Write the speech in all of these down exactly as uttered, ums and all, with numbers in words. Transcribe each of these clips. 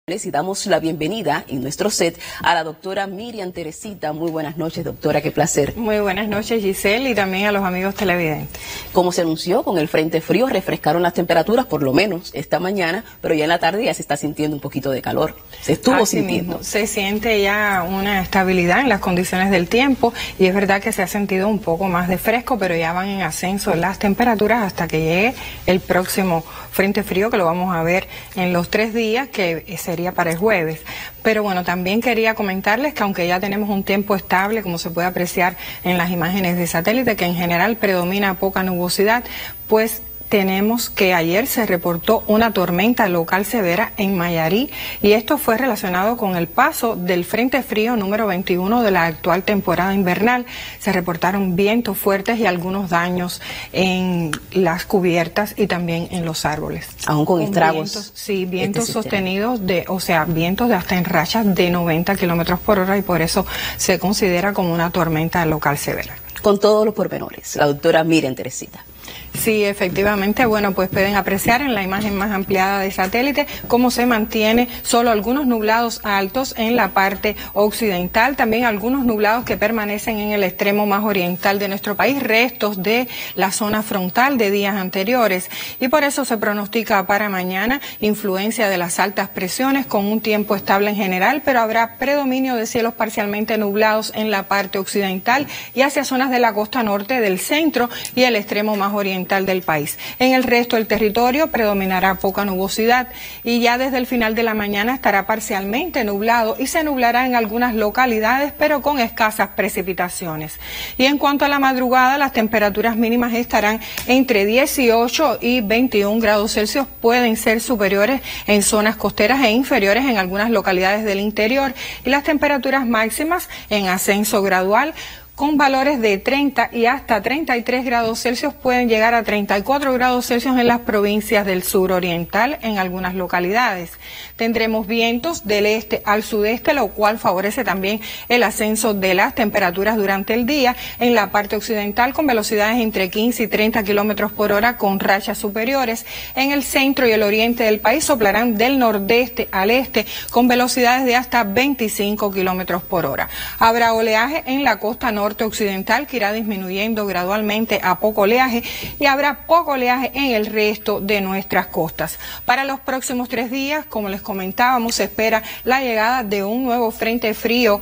Y damos la bienvenida en nuestro set a la doctora Miriam Teresita. Muy buenas noches, doctora, qué placer. Muy buenas noches, Giselle, y también a los amigos televidentes. Como se anunció, con el frente frío refrescaron las temperaturas, por lo menos esta mañana, pero ya en la tarde ya se está sintiendo un poquito de calor. Se estuvo Así sintiendo. Mismo, se siente ya una estabilidad en las condiciones del tiempo, y es verdad que se ha sentido un poco más de fresco, pero ya van en ascenso las temperaturas hasta que llegue el próximo frente frío, que lo vamos a ver en los tres días, que sería para el jueves. Pero bueno, también quería comentarles que aunque ya tenemos un tiempo estable, como se puede apreciar en las imágenes de satélite, que en general predomina poca nubosidad, pues tenemos que ayer se reportó una tormenta local severa en Mayarí, y esto fue relacionado con el paso del frente frío número veintiuno de la actual temporada invernal. Se reportaron vientos fuertes y algunos daños en las cubiertas y también en los árboles. Aún con, con estragos. Vientos, sí, vientos este sostenidos de, o sea, vientos de hasta en rachas de noventa kilómetros por hora, y por eso se considera como una tormenta local severa. Con todos los pormenores, la doctora Miriam Teresita. Sí, efectivamente, bueno, pues pueden apreciar en la imagen más ampliada de satélite cómo se mantiene solo algunos nublados altos en la parte occidental, también algunos nublados que permanecen en el extremo más oriental de nuestro país, restos de la zona frontal de días anteriores, y por eso se pronostica para mañana influencia de las altas presiones con un tiempo estable en general, pero habrá predominio de cielos parcialmente nublados en la parte occidental y hacia zonas de la costa norte, del centro y el extremo más oriental del país. En el resto del territorio predominará poca nubosidad, y ya desde el final de la mañana estará parcialmente nublado y se nublará en algunas localidades, pero con escasas precipitaciones. Y en cuanto a la madrugada, las temperaturas mínimas estarán entre dieciocho y veintiún grados Celsius, pueden ser superiores en zonas costeras e inferiores en algunas localidades del interior, y las temperaturas máximas en ascenso gradual, con valores de treinta y hasta treinta y tres grados Celsius, pueden llegar a treinta y cuatro grados Celsius en las provincias del sur oriental en algunas localidades. Tendremos vientos del este al sudeste, lo cual favorece también el ascenso de las temperaturas durante el día en la parte occidental, con velocidades entre quince y treinta kilómetros por hora con rachas superiores. En el centro y el oriente del país soplarán del nordeste al este con velocidades de hasta veinticinco kilómetros por hora. Habrá oleaje en la costa norte norte occidental, que irá disminuyendo gradualmente a poco oleaje, y habrá poco oleaje en el resto de nuestras costas. Para los próximos tres días, como les comentábamos, se espera la llegada de un nuevo frente frío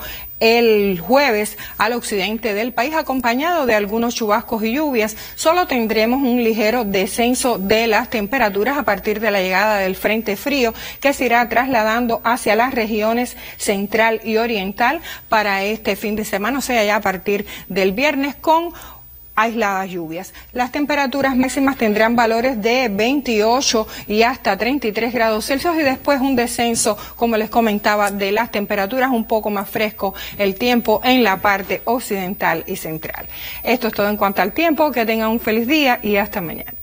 el jueves al occidente del país, acompañado de algunos chubascos y lluvias. Solo tendremos un ligero descenso de las temperaturas a partir de la llegada del frente frío, que se irá trasladando hacia las regiones central y oriental para este fin de semana, o sea, ya a partir del viernes, con aisladas lluvias. Las temperaturas máximas tendrán valores de veintiocho y hasta treinta y tres grados Celsius, y después un descenso, como les comentaba, de las temperaturas, un poco más fresco el tiempo en la parte occidental y central. Esto es todo en cuanto al tiempo. Que tengan un feliz día y hasta mañana.